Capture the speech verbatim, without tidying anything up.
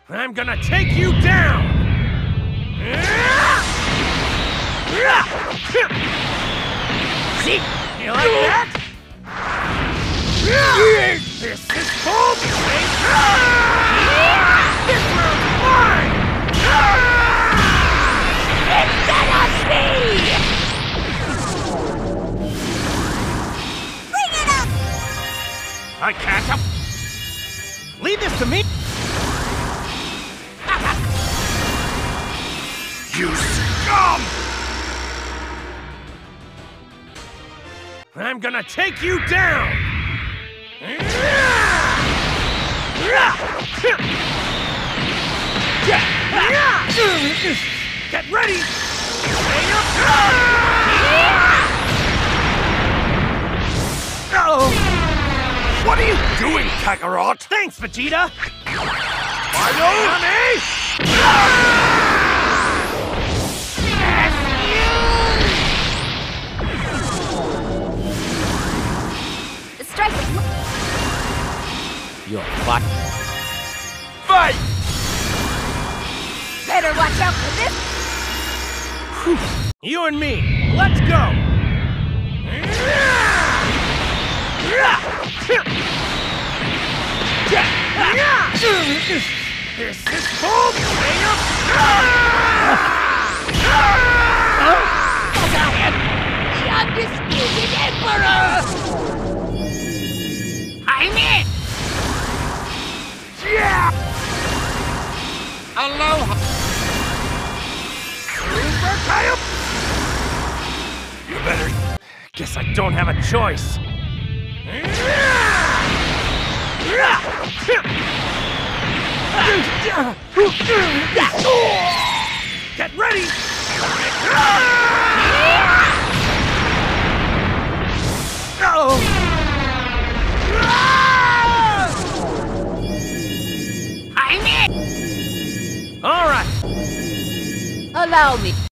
I'm gonna take you down! See? You like that? This is full space! This room's mine! It cannot be! Bring it up! I can't help. Leave this to me! You scum! I'm gonna take you down! Get ready! Oh! What are you doing, Kakarot? Thanks, Vegeta! Final me! The strike is... You're fucked. Fight! Better watch out for this! You and me, let's go! This is full I am the undisputed Emperor! I'm in! Yeah! Aloha! Super Kaio! You better... Guess I don't have a choice. Get ready! Oh! I'm in! All right. Allow me.